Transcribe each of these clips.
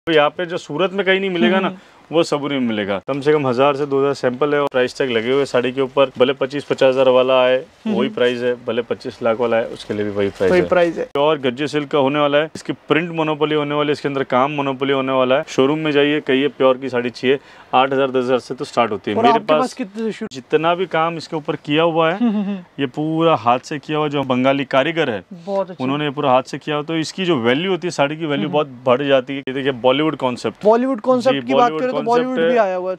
तो यहाँ पे जो सूरत में कहीं नहीं मिलेगा ना, वो सबूरी में मिलेगा। कम से कम 1000 से 2000 सैंपल है और प्राइस टैग लगे हुए साड़ी के ऊपर। भले 25-50 हज़ार वाला आए वही प्राइस है, भले 25 लाख वाला है उसके लिए भी वही प्राइस है। और गज्जे सिल्क का होने वाला है, इसकी प्रिंट मोनोपोली होने वाली है, इसके अंदर काम मोनोपोली होने वाला है। शोरूम में जाइए, कहिए प्योर की साड़ी चाहिए, 8000-10,000 से तो स्टार्ट होती है। मेरे पास जितना भी काम इसके ऊपर किया हुआ है ये पूरा हाथ से किया हुआ, जो बंगाली कारीगर है उन्होंने पूरा हाथ से किया हुआ, तो इसकी जो वैल्यू होती है साड़ी की वैल्यू बहुत बढ़ जाती है। देखिए बॉलीवुड कॉन्सेप्ट की बात करें तो बॉलीवुड भी आया हुआ है।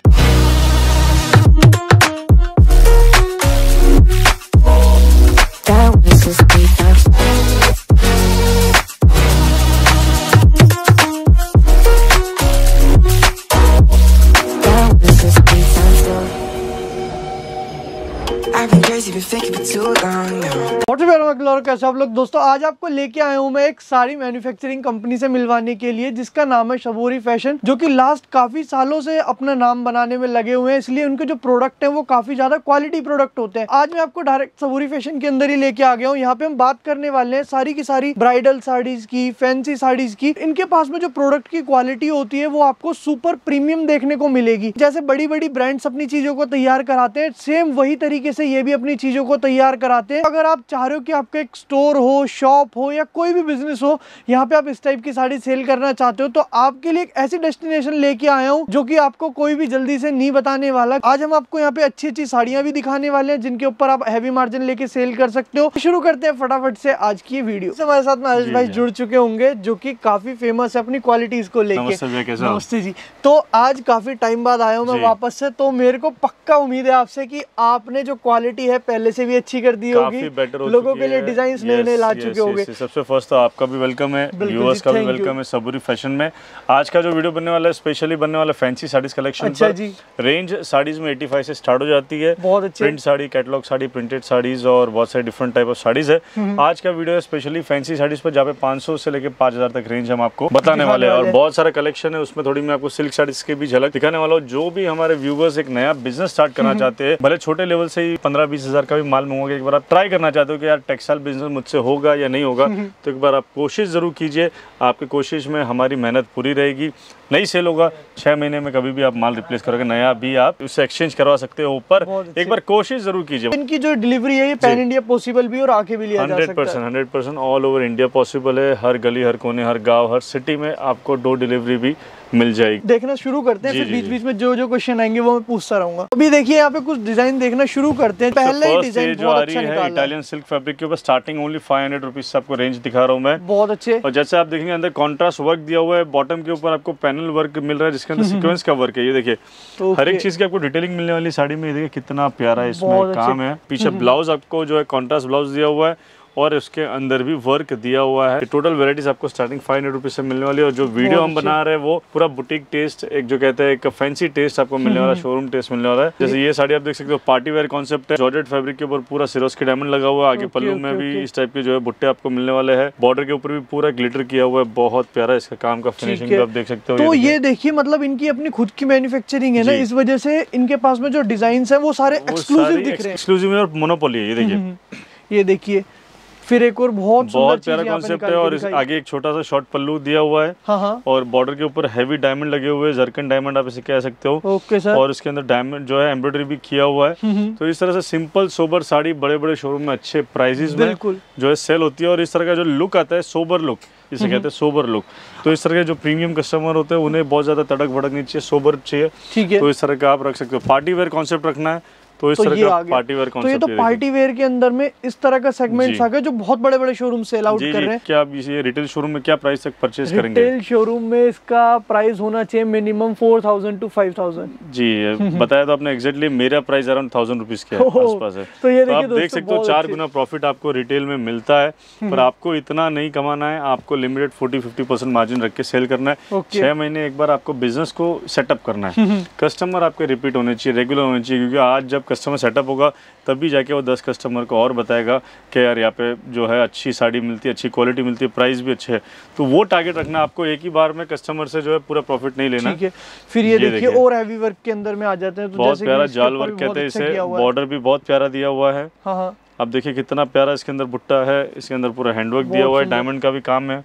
कैसे आप लोग दोस्तों, आज आपको लेके आया हूँ मैं एक साड़ी मैन्युफैक्चरिंग कंपनी से मिलवाने के लिए, जिसका नाम है सबूरी फैशन, जो कि लास्ट काफी सालों से अपना नाम बनाने में लगे हुए हैं। इसलिए उनके जो प्रोडक्ट हैं वो काफी ज्यादा क्वालिटी प्रोडक्ट होते हैं। आज मैं आपको डायरेक्ट सबूरी फैशन के अंदर ही लेके आ गया हूँ। यहाँ पे हम बात करने वाले हैं सारी की सारी ब्राइडल साड़ीज की, फैंसी साड़ीज की। इनके पास में जो प्रोडक्ट की क्वालिटी होती है वो आपको सुपर प्रीमियम देखने को मिलेगी। जैसे बड़ी बड़ी ब्रांड्स अपनी चीजों को तैयार कराते हैं, सेम वही तरीके से ये भी अपनी चीजों को तैयार कराते हैं। अगर आप चाह रहे हो कि आपका एक स्टोर हो, शॉप हो या कोई भी बिजनेस हो, यहाँ पे आप इस टाइप की साड़ी सेल करना चाहते हो, तो आपके लिए एक ऐसी डेस्टिनेशन लेके आया हूँ जो कि आपको कोई भी जल्दी से नहीं बताने वाला। आज हम आपको यहाँ पे अच्छी अच्छी साड़ियां भी दिखाने वाले हैं, जिनके ऊपर आप हैवी मार्जिन लेके सेल कर सकते हो। शुरू करते हैं फटाफट से आज की वीडियो। हमारे साथ में आयुष भाई जुड़ चुके होंगे, जो कि काफी फेमस है अपनी क्वालिटीज को लेके। नमस्ते जी। तो आज काफी टाइम बाद आया हूँ मैं वापस से, तो मेरे को पक्का उम्मीद है आपसे कि आपने जो क्वालिटी है पहले से भी अच्छी कर दी होगी, लोगों के लिए डिजाइन नए नए ला चुके होंगे। सबसे फर्स्ट तो आपका भी वेलकम है, व्यूअर्स का भी वेलकम है सबूरी फैशन में। आज का जो वीडियो बनने वाला है स्पेशली बनने वाला फैंसी साड़ीज कलेक्शन पर। रेंज साड़ीज में 85 से स्टार्ट हो जाती है। बहुत अच्छे print sari, catalogue sari, printed saris और बहुत सारे डिफरेंट टाइप ऑफ साड़ीज है। आज का वीडियो है स्पेशली फैंसी साड़ीज पर, जहाँ पे 500 से लेकर 5000 तक रेंज हम आपको बताने वाले हैं। और बहुत सारा कलेक्शन है उसमें, थोड़ी मैं आपको सिल्क साड़ीज की भी झलक दिखाने वाला हूँ। जो भी हमारे व्यूअर्स एक नया बिजनेस स्टार्ट करना चाहते हैं, भले छोटे लेवल से ही 15-20 हजार का भी माल मंगोगे, एक बार आप ट्राई करना चाहते हो कि यार टेक्सटाइल बिजनेस मुझसे होगा या नहीं होगा, तो एक बार आप कोशिश जरूर कीजिए। आपकी कोशिश में हमारी मेहनत पूरी रहेगी। नहीं सेल होगा 6 महीने में कभी भी आप माल रिप्लेस करोगे, नया भी आप उससे एक्सचेंज करवा सकते हो ऊपर। एक बार कोशिश जरूर कीजिए। इनकी जो डिलीवरी है ये पैन इंडिया पॉसिबल भी और आके भी लिया जा सकता है। 100% ऑल ओवर इंडिया पॉसिबल है। हर गली, हर कोने, हर गांव, हर सिटी में आपको डोर डिलीवरी भी मिल जाएगी। देखना शुरू करते हैं, फिर बीच बीच में जो जो क्वेश्चन आएंगे वो मैं पूछता रहूंगा। अभी देखिए यहाँ पे कुछ डिजाइन देखना शुरू करते हैं। पहले ही डिजाइन जो आ रही है इटालियन सिल्क फैब्रिक के ऊपर, स्टार्टिंग ओनली 500 रुपीज से आपको रेंज दिखा रहा हूँ मैं। बहुत अच्छे। और जैसे आप देखेंगे अंदर कॉन्ट्रास्ट वर्क दिया हुआ है, बॉटम के ऊपर आपको पैनल वर्क मिल रहा है, जिसके अंदर सीक्वेंस का वर्क है। ये देखिए हर एक चीज की आपको डिटेलिंग मिलने वाली साड़ी में। ये देखिए कितना प्यारा इसमें काम है। पीछे ब्लाउज आपको जो है कॉन्ट्रास्ट ब्लाउज दिया हुआ है और उसके अंदर भी वर्क दिया हुआ है। टोटल वेराइटीज आपको स्टार्टिंग 500 रुपीज से मिलने वाली है। और जो वीडियो हम बना रहे हैं वो पूरा बुटीक टेस्ट, एक जो कहते हैं एक फैंसी टेस्ट आपको मिलने वाला है, शोरूम टेस्ट मिलने वाला है। जैसे ये साड़ी आप देख सकते हो, पार्टी वेयर कॉन्सेप्ट है। जॉर्जेट फैब्रिक के ऊपर पूरा सिरोस्की डायमंड लगा हुआ है। आगे पल्लू में भी इस टाइप के जो है बुट्टे आपको मिलने वाले हैं। बॉर्डर के ऊपर भी पूरा ग्लिटर किया हुआ है, बहुत प्यारा इसका काम का फिनिशिंग भी आप देख सकते हो। तो ये देखिए मतलब इनकी अपनी खुद की मैन्युफैक्चरिंग है ना, इस वजह से इनके पास में जो डिजाइन है वो सारे एक्सक्लूसिव दिख रहे हैं। एक्सक्लूसिव और मोनोपोली है। ये देखिए, ये देखिए फिर एक और बहुत प्यारा कॉन्सेप्ट है। और आगे एक छोटा सा शॉर्ट पल्लू दिया हुआ है। और बॉर्डर के ऊपर हैवी डायमंड लगे हुए हैं, जरकन डायमंड आप इसे कह सकते हो। Okay sir. और इसके अंदर डायमंड जो है एम्ब्रॉयडरी भी किया हुआ है। तो इस तरह से सिंपल सोबर साड़ी बड़े बड़े शोरूम में अच्छे प्राइसेस में जो है सेल होती है। और इस तरह का जो लुक आता है, सोबर लुक इसे कहते हैं, सोबर लुक। तो इस तरह के जो प्रीमियम कस्टमर होते हैं उन्हें बहुत ज्यादा तड़क भड़क नहीं चाहिए, सोबर चाहिए। ठीक है। तो इस तरह का आप रख सकते हो। पार्टी वेयर कॉन्सेप्ट रखना है तो इस तरह का पार्टी वेयर कॉन्सेप्ट। तो ये तो पार्टी वेयर के अंदर में इस तरह का सेगमेंट्स आ गए जो बहुत बड़े बड़े शोरूम सेल आउट कर रहे हैं। क्या आप ये रिटेल शोरूम में क्या प्राइस तक परचेज करेंगे? रिटेल शोरूम में इसका प्राइस होना चाहिए मिनिमम 4000 to 5000। जी बताया तो आपने एग्जैक्टली। मेरा प्राइस अराउंड 1000 रुपीज के आसपास है। तो ये आप देख सकते हो 4 गुना प्रॉफिट आपको रिटेल में मिलता है। पर आपको इतना नहीं कमाना है, आपको लिमिटेड 40-50% मार्जिन रख के सेल करना है। 6 महीने एक बार आपको बिजनेस को सेटअप करना है। कस्टमर आपके रिपीट होने चाहिए, रेगुलर होने चाहिए, क्योंकि आज जब कस्टमर सेटअप होगा तभी जाके वो 10 कस्टमर को और बताएगा कि यार यहाँ पे जो है अच्छी साड़ी मिलती है, अच्छी क्वालिटी मिलती है, प्राइस भी अच्छे है। तो वो टारगेट रखना आपको, एक ही बार में कस्टमर से जो है पूरा प्रॉफिट नहीं लेना। ठीक है। फिर ये देखिए और हैवी वर्क के अंदर में आ जाते हैं। तो बहुत प्यारा जाल वर्क कहते हैं इसे। बॉर्डर भी बहुत प्यारा दिया हुआ है। अब देखिए कितना प्यारा इसके अंदर बुट्टा है, इसके अंदर पूरा हैंडवर्क दिया हुआ है, डायमंड का भी काम है।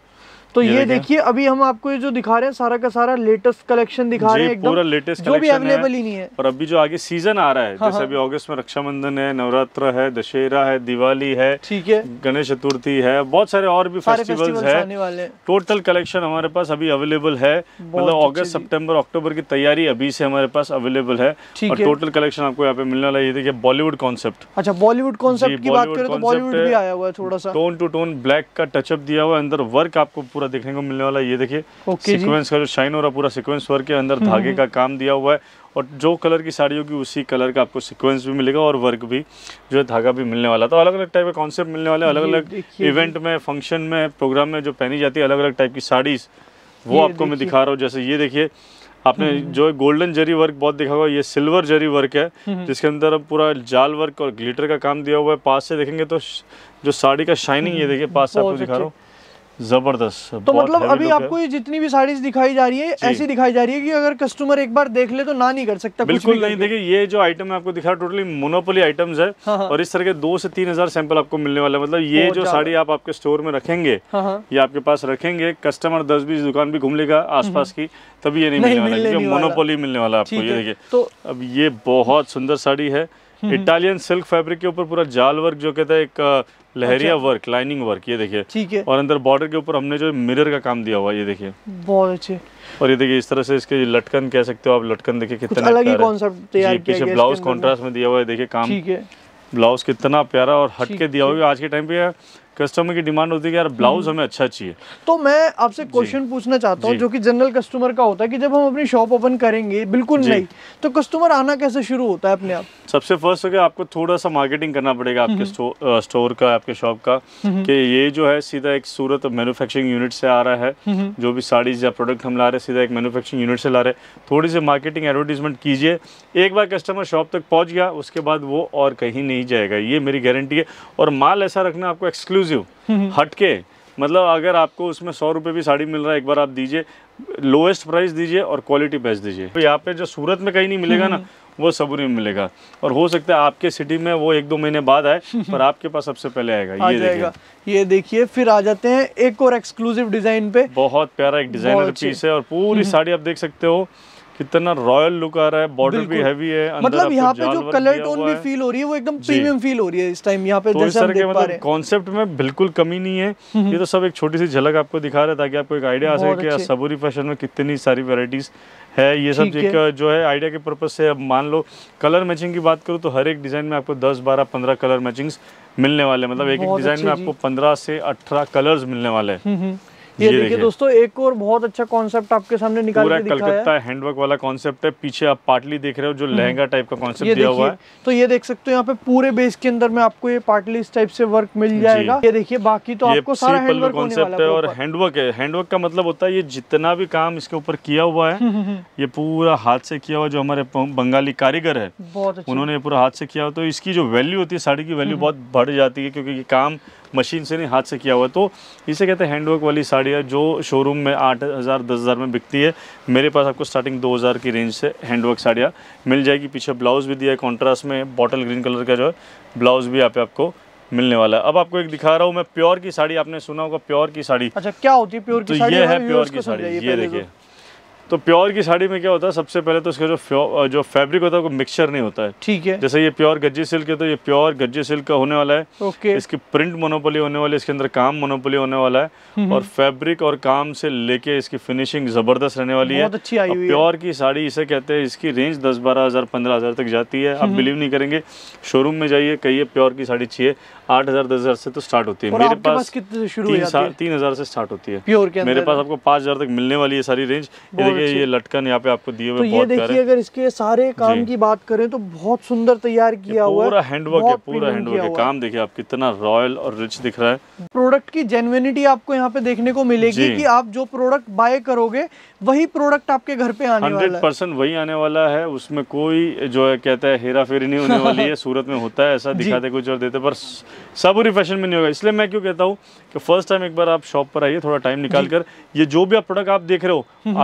तो ये देखिए अभी हम आपको ये जो दिखा रहे हैं सारा का सारा लेटेस्ट कलेक्शन दिखा रहे हैं, एकदम पूरा लेटेस्ट जो भी अवेलेबल ही नहीं है। और अभी जो आगे सीजन आ रहा है, जैसे अभी अगस्त में रक्षाबंधन है, नवरात्र है, दशहरा है, दिवाली है, ठीक है, गणेश चतुर्थी है, बहुत सारे और भी फेस्टिवल्स है। टोटल कलेक्शन हमारे पास अभी अवेलेबल है, मतलब अगस्त सितंबर अक्टूबर की तैयारी अभी से हमारे पास अवेलेबल है। और टोटल कलेक्शन आपको यहाँ पे मिलने वाला है। ये देखिए बॉलीवुड कॉन्सेप्ट। अच्छा, बॉलीवुड कॉन्सेप्ट की बात करें तो बॉलीवुड भी आया हुआ है, थोड़ा सा टोन टू टोन ब्लैक का टचअप दिया हुआ है, अंदर वर्क आपको पूरा देखने को मिलने वाला है। ये देखिए सीक्वेंस का जो शाइन हो रहा है, पूरा सीक्वेंस वर्क के अंदर धागे का काम दिया हुआ है, और जो कलर की साड़ी होगी उसी कलर का आपको सीक्वेंस भी मिलेगा और वर्क भी जो है धागा भी मिलने वाला। तो अलग अलग टाइप का कॉन्सेप्ट मिलने वाले, अलग अलग इवेंट में, फंक्शन में, प्रोग्राम में जो पहनी जाती है अलग अलग टाइप की साड़ीज, वो आपको मैं दिखा रहा हूँ। जैसे ये देखिए, आपने जो गोल्डन जरी वर्क बहुत देखा होगा, ये सिल्वर जरी वर्क है जिसके अंदर अब पूरा जाल वर्क और ग्लिटर का काम दिया हुआ है। पास से देखेंगे तो जो साड़ी का शाइनिंग, ये देखिए पास से आपको दिखा रहा हूँ, जबरदस्त। तो मतलब अभी आपको ये जितनी भी साड़ीज दिखाई जा रही है ऐसी दिखाई जा रही है कि अगर कस्टमर एक बार देख ले तो ना नहीं कर सकता। बिल्कुल नहीं। देखिए ये जो आइटम आपको दिखा रहा टोटली मोनोपोली आइटम्स है। और इस तरह के 2 से 3 हजार सैंपल आपको मिलने वाला है। मतलब ये जो साड़ी आप आपके स्टोर में रखेंगे, ये आपके पास रखेंगे, कस्टमर 10-20 दुकान भी घूम लेगा आसपास की, तभी ये नहीं मिलने वाला, क्योंकि मोनोपोली मिलने वाला आपको। ये देखिए, तो अब ये बहुत सुंदर साड़ी है, इटालियन सिल्क फैब्रिक के ऊपर पूरा जाल वर्क, जो कहता है एक लहरिया वर्क, लाइनिंग वर्क, ये देखिए, ठीक है। और अंदर बॉर्डर के ऊपर हमने जो मिरर का काम दिया हुआ है, ये देखिए बहुत अच्छे। और ये देखिए इस तरह से इसके लटकन कह सकते हो आप, लटकन देखिए कितना अलग ही कॉन्सेप्ट तैयार किया गया है। ब्लाउज कॉन्ट्रास्ट में दिया हुआ है, देखिए काम, ठीक है, ब्लाउज कितना प्यारा और हटके दिया हुआ है। आज के टाइम पे कस्टमर की डिमांड होती है कि यार ब्लाउज हमें अच्छा चाहिए। तो मैं आपसे क्वेश्चन पूछना चाहता हूँ, जो कि जनरल कस्टमर का होता है कि जब हम अपनी शॉप ओपन करेंगे बिल्कुल नहीं, तो कस्टमर आना कैसे शुरू होता है अपने आप? सबसे फर्स्ट हो गया, आपको थोड़ा सा मार्केटिंग करना पड़ेगा आपके स्टोर का, आपके शॉप का, कि ये जो है सीधा एक सूरत मैन्युफैक्चरिंग यूनिट से आ रहा है। जो भी साड़ीज या प्रोडक्ट हम ला रहे हैं सीधा एक मैन्युफैक्चरिंग यूनिट से ला रहे हैं। थोड़ी सी मार्केटिंग एडवर्टीजमेंट कीजिए, एक बार कस्टमर शॉप तक पहुंच गया उसके बाद वो और कहीं नहीं जाएगा, ये मेरी गारंटी है। और माल ऐसा रखना आपको एक्सक्लूसिव, हटके, मतलब अगर आपको उसमें 100 रुपये भी साड़ी मिल रहा है, एक बार आप दीजिए, लोएस्ट प्राइस दीजिए और क्वालिटी बेस्ट दीजिए। तो यहाँ पे जो सूरत में कहीं नहीं मिलेगा ना, वो सबूरी में मिलेगा। और हो सकता है आपके सिटी में वो 1-2 महीने बाद आए, पर आपके पास सबसे पहले आएगा। ये देखिए फिर आ जाते हैं एक और एक्सक्लूसिव डिजाइन पे। बहुत प्यारा एक डिजाइनर पीस है, और पूरी साड़ी आप देख सकते हो कितना रॉयल लुक आ रहा है, बॉर्डर भी हैवी है, मतलब यहाँ पे जो कलर टोन भी फील हो रही है वो एकदम प्रीमियम फील हो रही है इस टाइम यहाँ पे। तो इस तरह के मतलब कॉन्सेप्ट में बिल्कुल कमी नहीं है। ये तो सब एक छोटी सी झलक आपको दिखा रहा है ताकि आपको एक आइडिया आ सके कि सबूरी फैशन में कितनी सारी वैरायटीज है। ये सब एक जो है आइडिया के पर्पज से। अब मान लो कलर मैचिंग की बात करूँ तो हर एक डिजाइन में आपको 10, 12, 15 कलर मैचिंग्स मिलने वाले, मतलब एक एक डिजाइन में आपको 15 से 18 कलर्स मिलने वाले हैं। ये देखिए दोस्तों, एक और बहुत अच्छा कॉन्सेप्ट आपके सामने निकाल के दिखाया है। कलकत्ता हैंडवर्क वाला कॉन्सेप्ट है। पीछे आप पाटली देख रहे हो, जो लहंगा टाइप का कॉन्सेप्ट दिया हुआ है। तो ये देख सकते हो यहाँ पे पूरे बेस के अंदर में आपको ये पाटली इस टाइप से वर्क मिल जाएगा। ये देखिए, बाकी तो आपको सारा हैंडवर्क कॉन्सेप्ट है। और हैंडवर्क है, हैंडवर्क का मतलब होता है ये जितना भी काम इसके ऊपर किया हुआ है ये पूरा हाथ से किया हुआ। जो हमारे बंगाली कारीगर है उन्होंने ये पूरा हाथ से किया हुआ, तो इसकी जो वैल्यू होती है साड़ी की वैल्यू बहुत बढ़ जाती है, क्योंकि ये काम मशीन से नहीं हाथ से किया हुआ है। तो इसे कहते हैं हैंडवर्क वाली साड़ियाँ, जो शोरूम में 8,000 10,000 में बिकती है, मेरे पास आपको स्टार्टिंग 2,000 की रेंज से हैंडवर्क साड़ियाँ मिल जाएगी। पीछे ब्लाउज भी दिया है कॉन्ट्रास्ट में, बॉटल ग्रीन कलर का जो है ब्लाउज भी यहाँ पे आपको मिलने वाला है। अब आपको एक दिखा रहा हूँ मैं, प्योर की साड़ी, आपने सुना होगा प्योर की साड़ी। अच्छा, क्या होती है प्योर की साड़ी? ये है प्योर की साड़ी, ये देखिए। तो प्योर की साड़ी में क्या होता है, सबसे पहले तो इसका जो फैब्रिक होता है वो मिक्सचर नहीं होता है, ठीक है। जैसे ये प्योर गज्जे सिल्क है तो ये प्योर गज्जे सिल्क का होने वाला है। ओके। इसकी प्रिंट मोनोपोली होने वाली है, इसके अंदर काम मोनोपोली होने वाला है, और फैब्रिक और काम से लेके इसकी फिनिशिंग जबरदस्त रहने वाली है। बहुत अच्छी आई हुई है। प्योर की साड़ी इसे कहते हैं, इसकी रेंज 10-12 हज़ार 15 हज़ार तक जाती है। आप बिलीव नहीं करेंगे, शोरूम में जाइए, कहिए प्योर की साड़ी चाहिए, 8,000 10,000 से तो स्टार्ट होती है। मेरे पास 3,000 से स्टार्ट होती है प्योर के। मेरे पास आपको 5,000 तक मिलने वाली है सारी रेंज। ये देखिए, ये लटकन पे आपको दिए हुए, तो ये देखिए, अगर इसके सारे काम की बात करें तो बहुत सुंदर तैयार किया हुआ है, पूरा हैंडवर्क है, पूरा हैंडवर्क है। काम देखिए आप कितना रॉयल और रिच दिख रहा है। प्रोडक्ट की जेन्युइनिटी आपको यहाँ पे देखने को मिलेगी कि आप जो प्रोडक्ट बाय करोगे वही प्रोडक्ट आपके घर पे आने वाला है। 100% वही आने वाला है, उसमें कोई जो है कहता है हेरा फेरी नहीं होने वाली है। सूरत में होता है ऐसा, दिखाते कुछ और देते, पर सबूरी फैशन में नहीं होगा। इसलिए मैं क्यों कहता हूँ कि फर्स्ट टाइम एक बार आप शॉप पर आइए, थोड़ा टाइम निकाल कर, ये जो भी आप प्रोडक्ट आप देख रहे हो आपकी आंखों के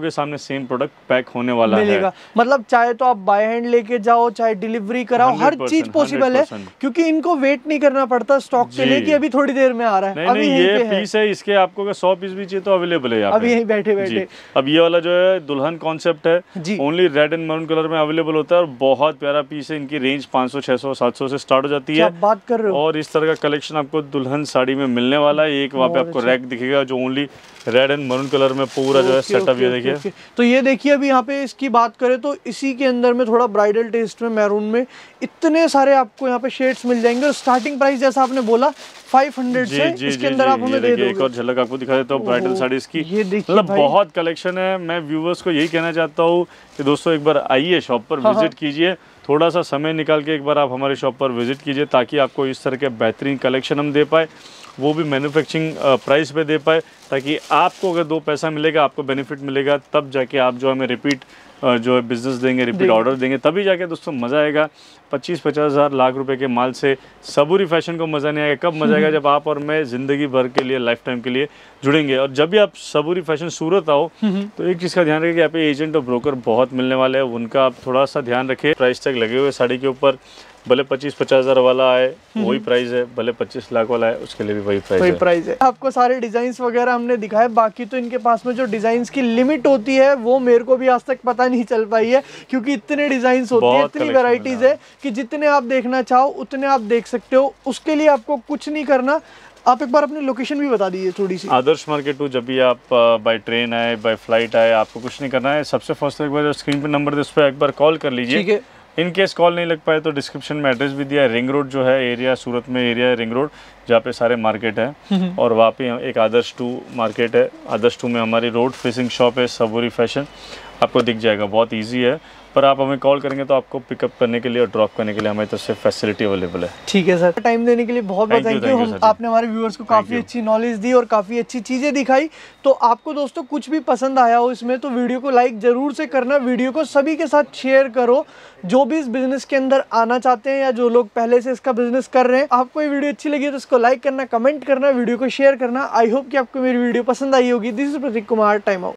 के सामने सेम प्रोडक्ट पैक होने वाला मिलेगा। मतलब चाहे तो आप बाय हैंड लेके जाओ, चाहे डिलीवरी कराओ, हर चीज पॉसिबल है, क्योंकि इनको वेट नहीं करना पड़ता स्टॉक के लिए कि अभी थोड़ी देर में आ रहा है। नहीं, ये पीस है, इसके आपको 100 पीस भी चाहिए तो अवेलेबल है अभी यहीं बैठे बैठे। अब ये वाला जो है दुल्हन कॉन्सेप्ट है, only red and maroon colour में अवेलेबल होता है और बहुत प्यारा पीस है। इनकी रेंज 500, 600, 700 से स्टार्ट हो जाती है। बात कर रहे हो। और इस तरह का कलेक्शन आपको दुल्हन साड़ी में मिलने वाला है। एक वहाँ पे आपको रैक दिखेगा जो only red and maroon colour में पूरा जो है सेटअप ये देखिए। तो ये देखिए अभी यहाँ पे इसकी बात करें तो इसी के अंदर में थोड़ा ब्राइडल टेस्ट में मैरून में इतने सारे आपको यहाँ पे शेड्स मिल जाएंगे। और स्टार्टिंग प्राइस जैसा आपने बोला 500 से इसके अंदर आप हमें दे दोगे। एक और झलक आपको दिखा देता हूँ ब्राइडल साड़ीज की। मतलब बहुत कलेक्शन है। मैं व्यूवर्स को यही कहना चाहता हूँ कि दोस्तों एक बार आइए शॉप पर विजिट कीजिए, थोड़ा सा समय निकाल के एक बार आप हमारे शॉप पर विजिट कीजिए ताकि आपको इस तरह के बेहतरीन कलेक्शन हम दे पाए, वो भी मैन्युफैक्चरिंग प्राइस पे दे पाए, ताकि आपको अगर 2 पैसा मिलेगा, आपको बेनिफिट मिलेगा, तब जाके आप जो हमें रिपीट जो है बिजनेस देंगे, रिपीट ऑर्डर देंगे, तभी जाके दोस्तों मज़ा आएगा। 25-50 हज़ार लाख रुपए के माल से सबूरी फैशन को मज़ा नहीं आएगा। कब मज़ा आएगा? जब आप और मैं ज़िंदगी भर के लिए, लाइफ टाइम के लिए जुड़ेंगे। और जब भी आप सबूरी फैशन सूरत आओ तो एक चीज़ का ध्यान रखें कि यहाँ पे एजेंट और ब्रोकर बहुत मिलने वाले हैं, उनका आप थोड़ा सा ध्यान रखें। प्राइस टैग लगे हुए साड़ी के ऊपर, भले 25-50 हज़ार वाला आए वही प्राइस है, भले 25 लाख वाला है उसके लिए भी वही प्राइस है। आपको सारे डिजाइन्स वगैरह हमने दिखाए, बाकी तो इनके पास में जो डिजाइन्स की लिमिट होती है वो मेरे को भी आज तक पता नहीं चल पाई है, क्योंकि इतने डिजाइन्स होते हैं, इतनी वैरायटीज है कि जितने आप देखना चाहो उतने आप देख सकते हो। उसके लिए आपको कुछ नहीं करना। आप एक बार अपनी लोकेशन भी बता दीजिए थोड़ी सी। आदर्श मार्केट टू, जब भी आप बाय ट्रेन आए, बाय फ्लाइट आए, आपको कुछ नहीं करना है। सबसे फर्स्ट एक बार स्क्रीन पे नंबर उस पर एक बार कॉल कर लीजिए। ठीक है। इन केस कॉल नहीं लग पाए तो डिस्क्रिप्शन में एड्रेस भी दिया है। रिंग रोड जो है एरिया, सूरत में एरिया है रिंग रोड, जहाँ पे सारे मार्केट है। और वहाँ पे एक आदर्श 2 मार्केट है। आदर्श 2 में हमारी रोड फेसिंग शॉप है सबूरी फैशन, आपको दिख जाएगा। बहुत ईजी है, पर आप हमें कॉल करेंगे तो आपको पिकअप करने के लिए और ड्रॉप करने के लिए हमारी तरफ से फैसिलिटी अवेलेबल है। ठीक है सर, टाइम देने के लिए बहुत बहुत थैंक यू। आपने हमारे व्यूअर्स को काफ़ी अच्छी नॉलेज दी और काफ़ी अच्छी चीज़ें दिखाई। तो आपको दोस्तों कुछ भी पसंद आया हो इसमें तो वीडियो को लाइक ज़रूर से करना, वीडियो को सभी के साथ शेयर करो जो भी इस बिज़नेस के अंदर आना चाहते हैं या जो लोग पहले से इसका बिज़नेस कर रहे हैं। आपको ये वीडियो अच्छी लगी तो इसको लाइक करना, कमेंट करना, वीडियो को शेयर करना। आई होप कि आपको मेरी वीडियो पसंद आई होगी। This is Pratik Kumar, time out.